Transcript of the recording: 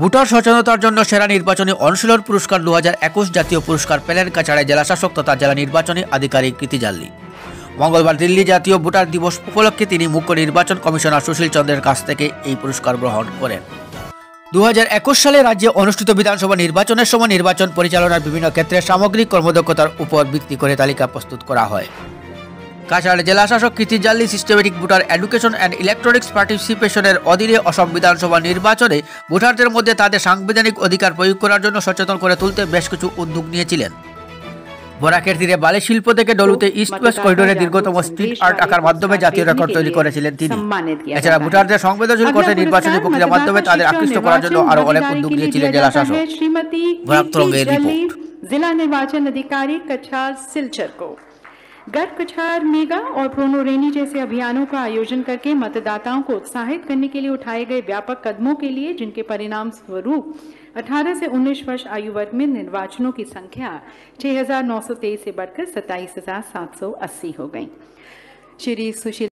Voter সচেতনতার জন্য সেরা নির্বাচনী অনুশীলন পুরস্কার 2021 জাতীয় পুরস্কার পেলেন কাছাড়ের জেলা শাসক তথা জেলা নির্বাচনী আধিকারিক কৃতি জাল্লি। মঙ্গলবার দিল্লি জাতীয় ভোটার দিবস উপলক্ষে তিনি মুখ্য নির্বাচন কমিশনার সুশীল চন্দ্রের কাছ থেকে এই পুরস্কার গ্রহণ করেন। 2021 সালে রাজ্যে অনুষ্ঠিত বিধানসভা নির্বাচনের সময় নির্বাচন পরিচালনার বিভিন্ন ক্ষেত্রে সামগ্রিক কর্মদক্ষতার উপর ভিত্তি করে তালিকা প্রস্তুত করা হয়। কাছাড় জেলা শাসক Kriti Jalli systematic voter education and electronics পার্টিসিপেশনের অধীনে অসম বিধানসভা নির্বাচনে ভোটারদের মধ্যে তাদের সাংবিধানিক অধিকার প্রয়োগ করার জন্য সচেতন করে তুলতে বেশ কিছু উদ্যোগ নিয়েছিলেন। বরাকের তীরে বালি শিল্প থেকে ডলুতে ইস্ট ওয়েস্ট করিডোরে দীর্ঘতম স্ট্রিট আর্ট আঁকার মাধ্যমে জাতীয় রেকর্ড তৈরি করেছিলেন তিনি। এছাড়া ভোটারদের সংবেদনশীল করতে নির্বাচনী প্রক্রিয়ার মাধ্যমে তাদের আকৃষ্ট করার জন্য আরো অনেক উদ্যোগ নিয়েছিলেন জেলা শাসক। जिला निर्वाचन अधिकारी कछार सिलचर को गढ़ कछार मेगा और प्रोनो रेनी जैसे अभियानों का आयोजन करके मतदाताओं को उत्साहित करने के लिए उठाए गए व्यापक कदमों के लिए जिनके परिणाम स्वरूप 18 से 19 वर्ष आयु वर्ग में निर्वाचनों की संख्या 6,923 से बढ़कर 27,780 हो गई। श्री सुशील